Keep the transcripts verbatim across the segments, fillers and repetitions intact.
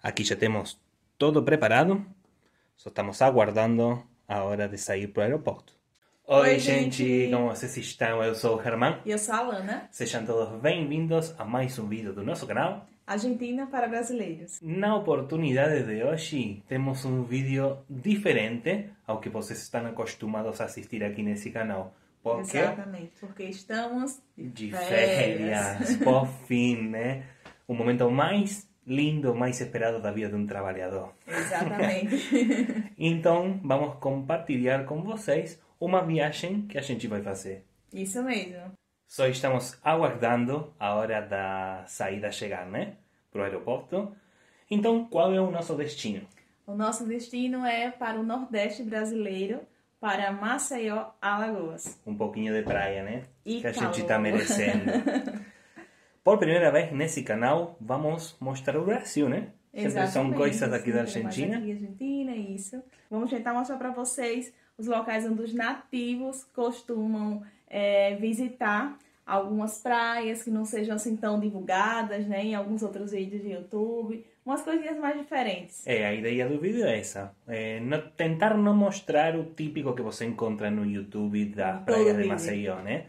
Aqui já temos todo preparado, só estamos aguardando a hora de sair para o aeroporto. Oi, Oi, gente, gente. como vocês estão? Eu sou o Herman. E eu sou a Alana, Sejam todos bem-vindos a mais um vídeo do nosso canal. Argentina para brasileiros. Na oportunidade de hoje, temos um vídeo diferente ao que vocês estão acostumados a assistir aqui nesse canal. Porque Exatamente, porque estamos de, de férias. férias, por fim, né? O momento mais lindo, mais esperado da vida de um trabalhador. Exatamente. Então, vamos compartilhar com vocês uma viagem que a gente vai fazer. Isso mesmo. Só estamos aguardando a hora da saída chegar, né? Para o aeroporto. Então, qual é o nosso destino? O nosso destino é para o Nordeste brasileiro, para Maceió, Alagoas. Um pouquinho de praia, né? E que a calor. gente está merecendo. Por primeira vez nesse canal, vamos mostrar o Brasil, né? Sempre são coisas aqui da Argentina. Aqui da Argentina, isso. Vamos tentar mostrar para vocês os locais onde os nativos costumam é, visitar. Algumas praias que não sejam assim tão divulgadas, né? Em alguns outros vídeos de YouTube. Umas coisinhas mais diferentes. É, a ideia do vídeo é essa. É, no, tentar não mostrar o típico que você encontra no YouTube das praias de Maceió, né?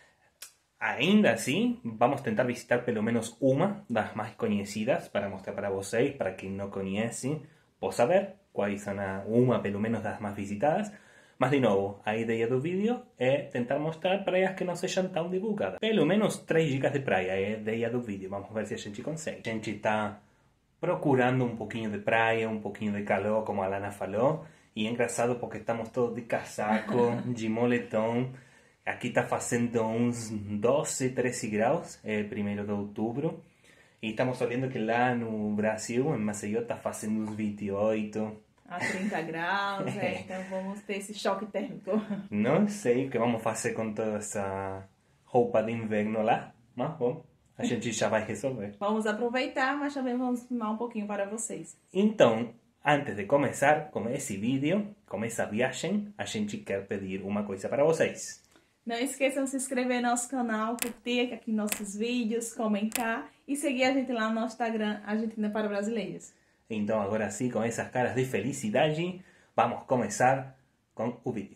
Ainda assim, vamos tentar visitar pelo menos uma das mais conhecidas para mostrar para vocês, para quem não conhece, possa ver quais são a, uma pelo menos das mais visitadas. Mas, de novo, a ideia do vídeo é tentar mostrar praias que não sejam tão divulgadas. Pelo menos três dicas de praia é a ideia do vídeo. Vamos ver se a gente consegue. A gente está procurando um pouquinho de praia, um pouquinho de calor, como a Lana falou. E é engraçado porque estamos todos de casaco, de moletom. Aqui está fazendo uns doze, treze graus, é primeiro de outubro. E estamos olhando que lá no Brasil, em Maceió, está fazendo uns vinte e oito. A trinta graus, é, então vamos ter esse choque térmico. Não sei o que vamos fazer com toda essa roupa de inverno lá, mas bom, a gente já vai resolver. Vamos aproveitar, mas também vamos filmar um pouquinho para vocês. Então, antes de começar com esse vídeo, com essa viagem, a gente quer pedir uma coisa para vocês. Não esqueçam de se inscrever no nosso canal, curtir aqui nossos vídeos, comentar e seguir a gente lá no nosso Instagram, Argentina para Brasileiros. Então, agora sim, com essas caras de felicidade, vamos começar com o vídeo.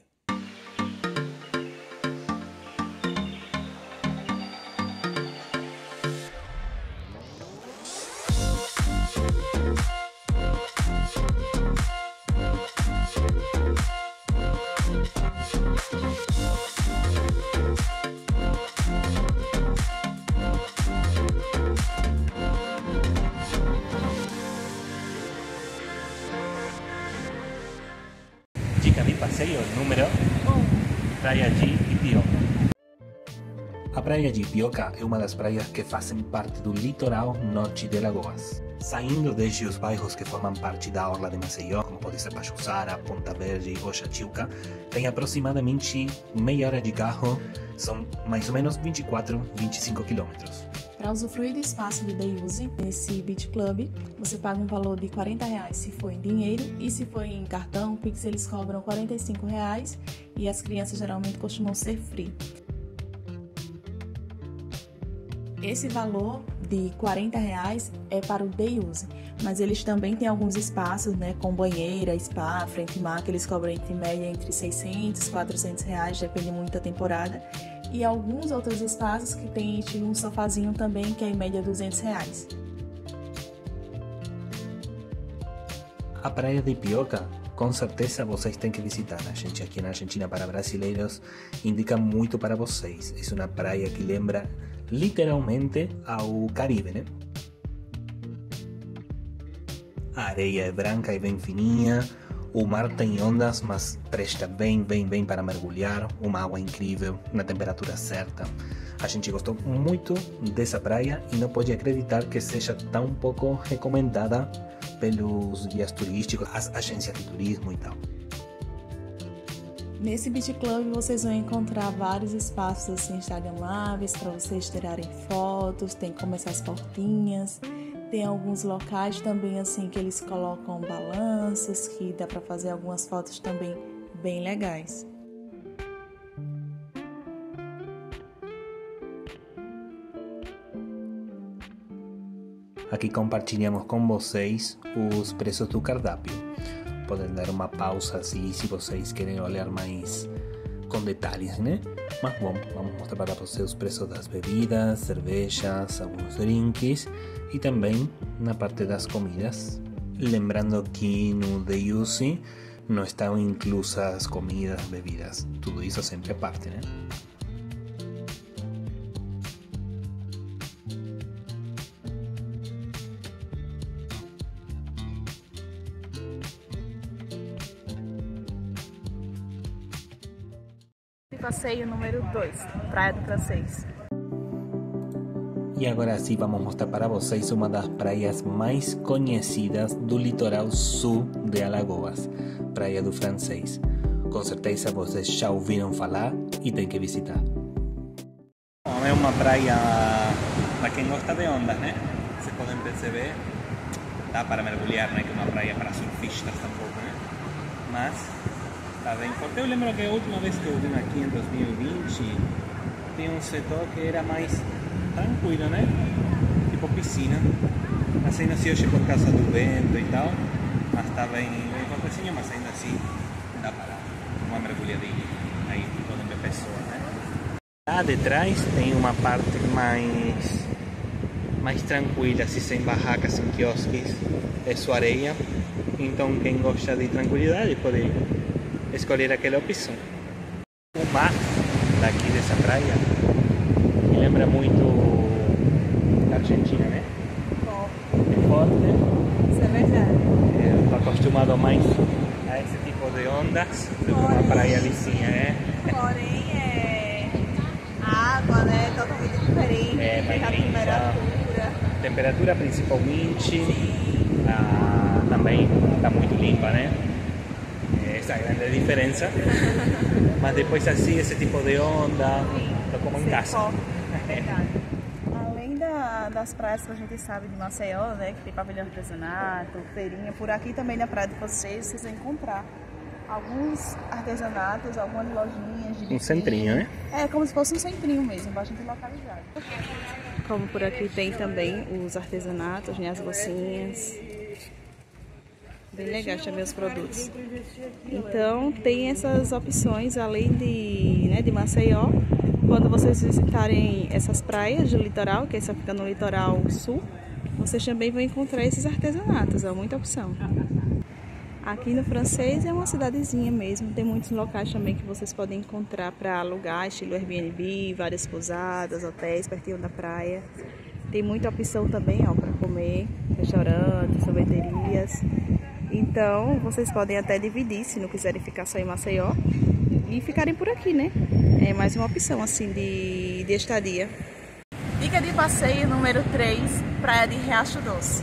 Dica de passeio número um. Praia de Ipioca. A Praia de Ipioca é uma das praias que fazem parte do litoral norte de Alagoas. Saindo desde os bairros que formam parte da orla de Maceió, como pode ser Pajuçara, Ponta Verde ou Xochiuca, tem aproximadamente meia hora de carro, são mais ou menos vinte e quatro, vinte e cinco quilômetros. Para usufruir do espaço de day use nesse Beach Club, você paga um valor de quarenta reais se for em dinheiro e se for em cartão, Pix eles cobram quarenta e cinco reais e as crianças geralmente costumam ser free. Esse valor de quarenta reais é para o day use, mas eles também têm alguns espaços, né, com banheira, spa, frente mar, que eles cobram entre média entre seiscentos e quatrocentos reais, depende muito da temporada. E alguns outros espaços que tem um sofazinho também, que é em média duzentos reais. A Praia de Ipioca, com certeza vocês têm que visitar. A gente aqui na Argentina para brasileiros indica muito para vocês. É uma praia que lembra literalmente ao Caribe, né? A areia é branca e bem fininha. O mar tem ondas, mas presta bem, bem, bem para mergulhar. Uma água incrível, na temperatura certa. A gente gostou muito dessa praia e não pode acreditar que seja tão pouco recomendada pelos guias turísticos, as agências de turismo e tal. Nesse Beach Club vocês vão encontrar vários espaços assim instagramáveis para vocês tirarem fotos, tem como essas portinhas. Tem alguns locais também assim que eles colocam balanços, que dá para fazer algumas fotos também bem legais. A aqui compartilhamos com vocês os preços do cardápio. Podem dar uma pausa assim, se vocês querem olhar mais com detalhes, né? Mas bom, vamos mostrar para vocês os preços das bebidas, cervejas, alguns drinks e também na parte das comidas. Lembrando que no Day Use não estão inclusas comidas, bebidas, tudo isso sempre é parte, né? Passeio número dois, Praia do Francês. E agora sim vamos mostrar para vocês uma das praias mais conhecidas do litoral sul de Alagoas, Praia do Francês. Com certeza vocês já ouviram falar e tem que visitar. É uma praia para quem gosta de ondas, né? Vocês podem perceber, dá para mergulhar, não é que uma praia para surfistas tampouco, né? Mas está bem forte. Eu lembro que a última vez que eu vim aqui em dois mil e vinte tinha um setor que era mais tranquilo, né? Tipo piscina. Mas ainda assim hoje por causa do vento e tal, mas está bem, bem fortezinho, mas ainda assim dá para uma mergulhadinha. Aí podem ver pessoas, né? Lá de trás tem uma parte mais mais tranquila, assim, sem barracas, sem quiosques, é só areia. Então quem gosta de tranquilidade pode escolher aquela opção. O mar daqui dessa praia me lembra muito a Argentina, né? Bom, É forte. isso é verdade. Eu estou acostumado mais a esse tipo de ondas do que uma praia lisinha, né? Porém, é... a água, né, é totalmente diferente. É, mais a limpa. temperatura. Temperatura principalmente, ah, também está muito limpa, né? Essa é a grande diferença. Mas depois assim, esse tipo de onda, estou como em casa. É verdade. Além da, das praias que a gente sabe de Maceió, né, que tem pavilhão de artesanato, feirinha, por aqui também na Praia de vocês, vocês vão encontrar alguns artesanatos, algumas lojinhas de Um biquíni. centrinho, né? É, como se fosse um centrinho mesmo, bastante localizado. Como por aqui tem também os artesanatos, né, as bolsinhas. Bem legais também os produtos. Então tem essas opções além de, né, de Maceió. Quando vocês visitarem essas praias do litoral, que só fica no litoral sul, vocês também vão encontrar esses artesanatos, há muita opção. Aqui no Francês é uma cidadezinha mesmo, tem muitos locais também que vocês podem encontrar para alugar, estilo Airbnb, várias pousadas, hotéis pertinho da praia. Tem muita opção também, ó, para comer, restaurantes, sorveterias. Então, vocês podem até dividir, se não quiserem ficar só em Maceió, e ficarem por aqui, né? É mais uma opção, assim, de, de estadia. Dica de passeio número três, Praia de Riacho Doce.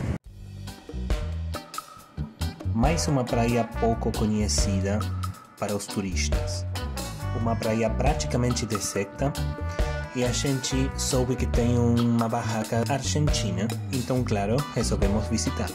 Mais uma praia pouco conhecida para os turistas. Uma praia praticamente deserta e a gente soube que tem uma barraca argentina, então, claro, resolvemos visitar.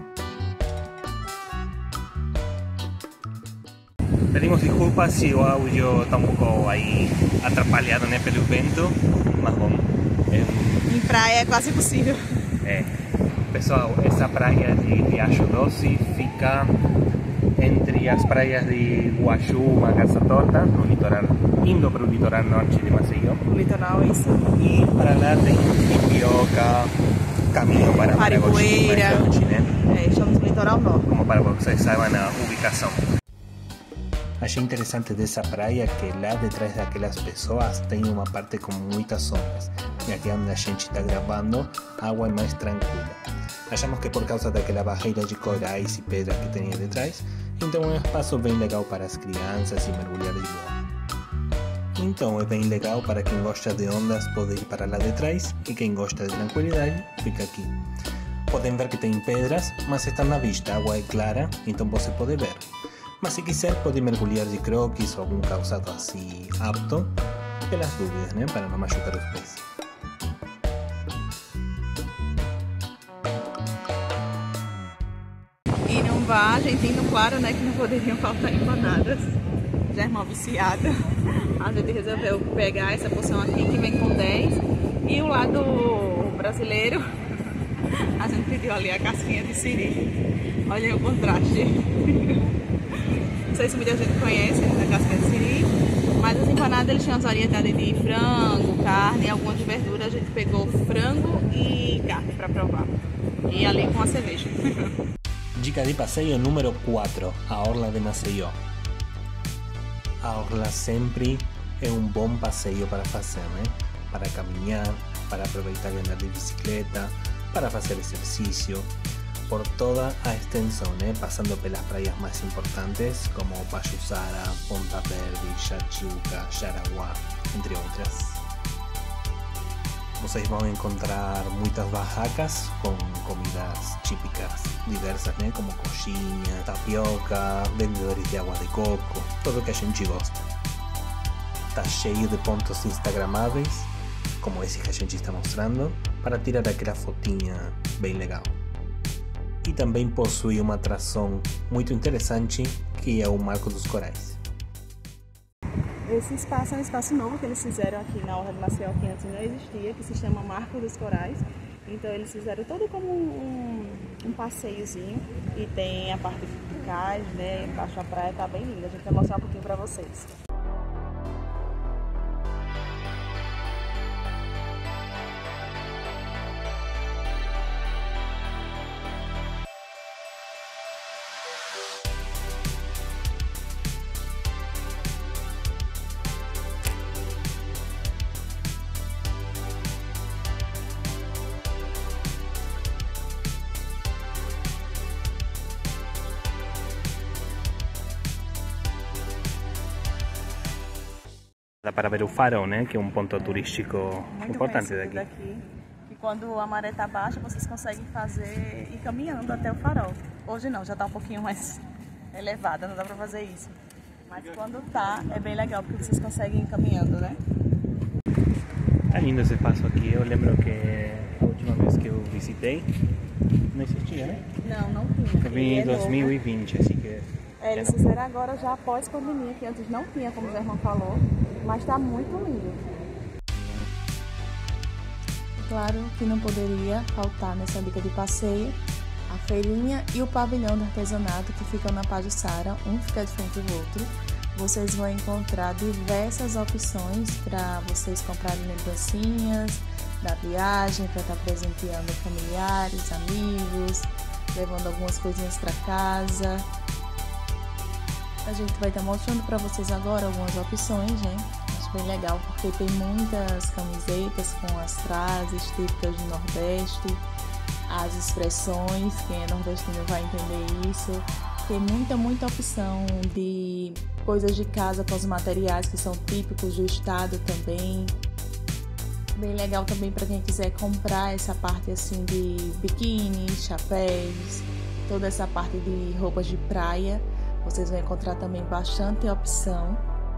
Pedimos desculpas se o áudio está um pouco aí atrapalhado, né, pelo vento, mas bom. É... Em praia é quase impossível. É. Pessoal, essa praia de Riacho Doce fica entre as praias de Guaxú, Garça Torta, no litoral, indo para o litoral norte de Maceió. O litoral é isso. E para lá tem Ipioca, caminho para Maragogi, mais longe, né? É, estamos no litoral norte. Como para vocês saibam a ubicação. Achei interessante dessa praia que lá detrás daquelas pessoas tem uma parte com muitas ondas. E aqui onde a gente está gravando, a água é mais tranquila. Achamos que por causa daquela barreira de corais e pedras que tem detrás, então é um espaço bem legal para as crianças e mergulhar de boa. Então é bem legal para quem gosta de ondas poder ir para lá de trás e quem gosta de tranquilidade fica aqui. Podem ver que tem pedras, mas estão na vista, a água é clara, então você pode ver. Mas se quiser pode mergulhar de croquis ou algum calçado assim apto, pelas dúvidas, né, para não machucar os pés. E num bar argentino, claro, né, que não poderiam faltar empanadas. Já é uma viciada. A gente resolveu pegar essa porção aqui que vem com dez. E o lado brasileiro A gente pediu ali a casquinha de siri. Olha o contraste. Não sei se muita gente conhece a casquinha de siri, mas as empanadas eles tinham as variedades de frango, carne e algumas verduras. A gente pegou frango e carne para provar. E ali com a cerveja. Dica de passeio número quatro, a Orla de Maceió. A Orla sempre é um bom passeio para fazer, né? Para caminhar, para aproveitar e andar de bicicleta, para fazer exercício, por toda a extensão, né? Passando pelas praias mais importantes, como Pajuçara, Ponta Verde, Chachuca, Jaraguá, entre outras. Vocês vão encontrar muitas barracas com comidas típicas diversas, né? Como coxinha, tapioca, vendedores de água de coco, tudo que a gente gosta. Está cheio de pontos instagramáveis, como esse que a gente está mostrando, para tirar aquela fotinha bem legal. E também possui uma atração muito interessante, que é o Marco dos Corais. Esse espaço é um espaço novo que eles fizeram aqui na Orla de Maceió, que antes não existia, que se chama Marco dos Corais. Então eles fizeram todo como um, um passeiozinho, e tem a parte de cais, né, embaixo da praia, tá bem linda. A gente vai mostrar um pouquinho para vocês. Dá para ver o farol, né? Que é um ponto turístico muito importante daqui. daqui. E quando a maré tá baixa, vocês conseguem fazer ir caminhando até o farol. Hoje não, já tá um pouquinho mais elevada, não dá para fazer isso. Mas quando tá, é bem legal, porque vocês conseguem ir caminhando, né? Tá lindo esse espaço aqui. Eu lembro que a última vez que eu visitei não existia, né? Não, não tinha. Eu vim em dois mil e vinte, assim que... É, eles fizeram agora já após pandemia, que antes não tinha, como o Zé irmão falou, mas tá muito lindo. Claro que não poderia faltar nessa dica de passeio a feirinha e o pavilhão de artesanato que ficam na Pajuçara, um fica de frente ao outro. Vocês vão encontrar diversas opções para vocês comprarem lembrancinhas da viagem, para estar presenteando familiares, amigos, levando algumas coisinhas para casa. A gente vai estar mostrando para vocês agora algumas opções, né? Acho bem legal porque tem muitas camisetas com as frases típicas do Nordeste, as expressões, quem é nordestino vai entender isso. Tem muita, muita opção de coisas de casa com os materiais que são típicos do estado também. Bem legal também para quem quiser comprar essa parte assim de biquíni, chapéus, toda essa parte de roupas de praia. Vocês vão encontrar também bastante opção.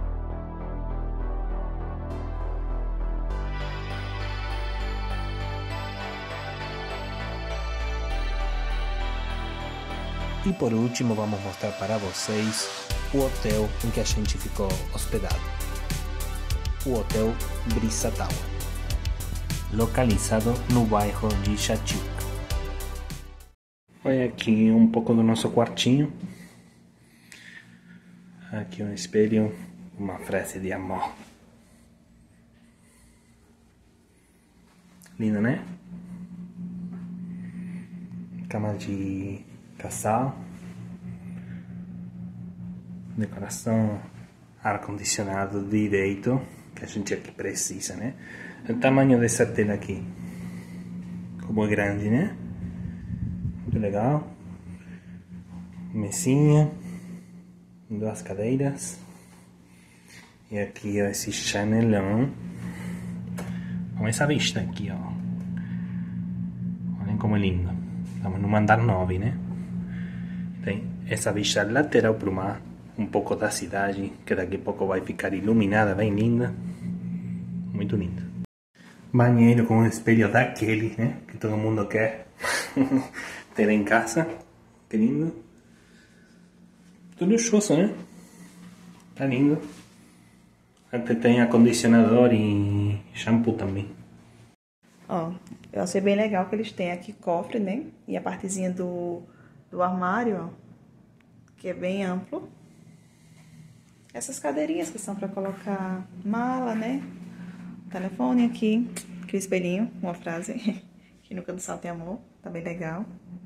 E por último, vamos mostrar para vocês o hotel em que a gente ficou hospedado. O Hotel Brisa Tower, localizado no bairro de Chachuca. Olha aqui um pouco do nosso quartinho. Aqui um espelho, uma frase de amor. Lindo, né? Cama de casal. Decoração, ar-condicionado direito, que a gente aqui precisa, né? O tamanho dessa tela aqui, como é grande, né? Muito legal. Mesinha. Duas cadeiras. E aqui ó, esse chanelão. Com essa vista aqui, ó. Olhem como é lindo. Estamos no andar nove, né? Tem essa vista lateral para o mar. Um pouco da cidade, que daqui a pouco vai ficar iluminada, bem linda. Muito lindo. Banheiro com um espelho daquele, né? Que todo mundo quer ter em casa. Que lindo. Tudo luxuoso, né? Tá lindo. Até tem acondicionador e shampoo também. Ó, eu achei bem legal que eles têm aqui cofre, né? E a partezinha do, do armário, ó, que é bem amplo. Essas cadeirinhas que são para colocar mala, né? Telefone aqui, aqui o espelhinho, uma frase, que no canto do sal tem amor, tá bem legal.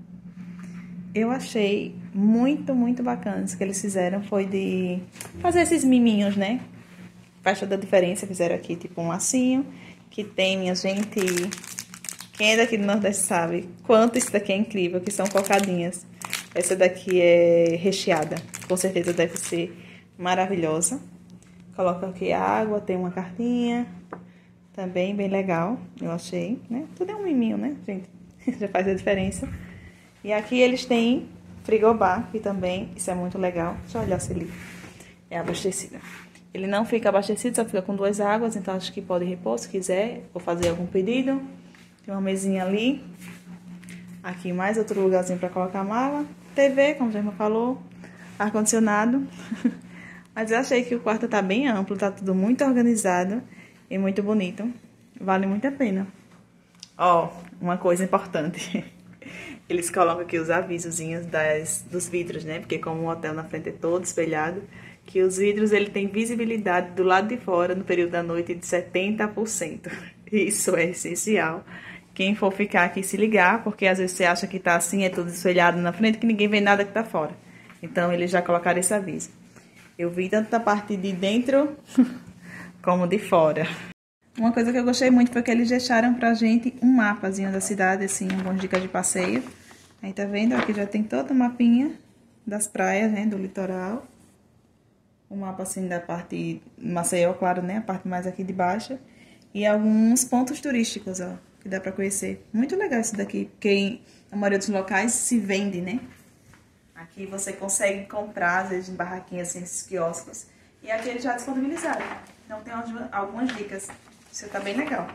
Eu achei muito, muito bacana. Isso que eles fizeram foi de fazer esses miminhos, né? Faz toda a diferença. Fizeram aqui tipo um lacinho, que tem, minha gente... Quem é daqui do Nordeste sabe quanto isso daqui é incrível, que são cocadinhas. Essa daqui é recheada, com certeza deve ser maravilhosa. Coloca aqui água, tem uma cartinha, também bem legal, eu achei, né? Tudo é um miminho, né, gente? Já faz a diferença. E aqui eles têm frigobar, que também, isso é muito legal. Deixa eu olhar se ele é abastecido. Ele não fica abastecido, só fica com duas águas, então acho que pode repor se quiser, ou fazer algum pedido. Tem uma mesinha ali. Aqui mais outro lugarzinho para colocar a mala. T V, como já me falou. Ar-condicionado. Mas eu achei que o quarto tá bem amplo, tá tudo muito organizado e muito bonito. Vale muito a pena. Ó, uma coisa importante. Eles colocam aqui os avisozinhos das, dos vidros, né? Porque como o hotel na frente é todo espelhado, que os vidros ele tem visibilidade do lado de fora no período da noite de setenta por cento. Isso é essencial. Quem for ficar aqui se ligar, porque às vezes você acha que tá assim, é tudo espelhado na frente, que ninguém vê nada que tá fora. Então eles já colocaram esse aviso. Eu vi tanto da parte de dentro como de fora. Uma coisa que eu gostei muito foi que eles deixaram pra gente um mapazinho da cidade, assim, algumas dicas de passeio. Aí tá vendo? Aqui já tem todo o mapinha das praias, né, do litoral. Um mapa assim da parte Maceió, claro, né, a parte mais aqui de baixo. E alguns pontos turísticos, ó, que dá pra conhecer. Muito legal isso daqui, porque a maioria dos locais se vende, né? Aqui você consegue comprar, às vezes, em barraquinhas, assim, esses quioscos. E aqui eles já disponibilizaram. Então tem algumas dicas. Isso tá bem legal.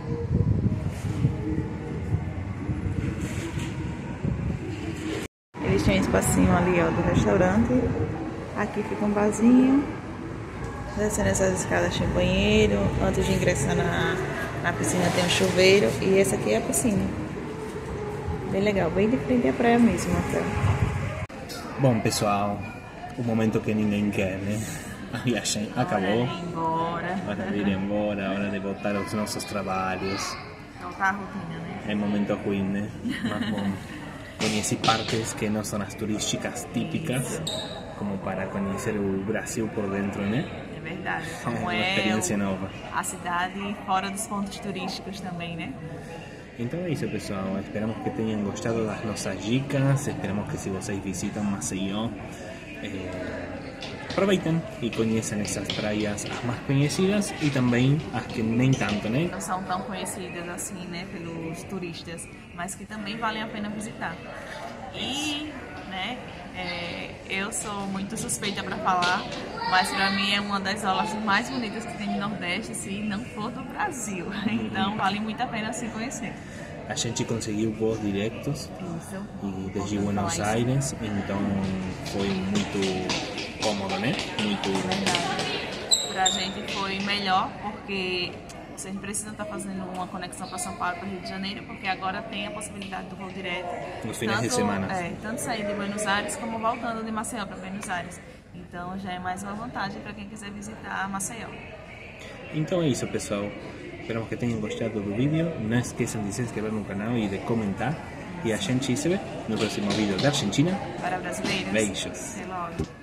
Eles têm um espacinho ali, ó, do restaurante. Aqui fica um barzinho. Descendo essas escadas tem banheiro. Antes de ingressar na, na piscina tem um chuveiro. E essa aqui é a piscina. Bem legal, bem de frente à praia mesmo, até. Bom, pessoal, o momento que ninguém quer, né? A viagem acabou. Hora de ir embora. Hora de ir embora, hora de voltar aos nossos trabalhos. Voltar a rotina, né? É momento ruim, né? Mas bom, conheci partes que não são as turísticas típicas, como para conhecer o Brasil por dentro, né? É verdade. É Como uma é experiência o, nova. a cidade fora dos pontos turísticos também, né? Então é isso, pessoal. Esperamos que tenham gostado das nossas dicas. Esperamos que se vocês visitam Maceió, eh, aproveitem e conheçam essas praias as mais conhecidas e também as que nem tanto, né? Não são tão conhecidas assim, né, pelos turistas, mas que também valem a pena visitar. E, né, é, eu sou muito suspeita para falar, mas para mim é uma das aulas mais bonitas que tem no Nordeste, se não for do Brasil. Então vale muito a pena se conhecer. A gente conseguiu voos diretos Isso. e desde Buenos Aires, então foi muito cômodo, né? Muito. Verdade. Pra gente foi melhor porque vocês precisam estar fazendo uma conexão para São Paulo, para Rio de Janeiro, porque agora tem a possibilidade do voo direto. Nos finais tanto, de semana. É, tanto sair de Buenos Aires como voltando de Maceió para Buenos Aires. Então já é mais uma vantagem para quem quiser visitar Maceió. Então é isso, pessoal. Esperamos que tenham gostado do vídeo. Não esqueçam de se inscrever no canal e de comentar. E a gente se vê no próximo vídeo da Argentina. Para brasileiros. Beijos. Até logo.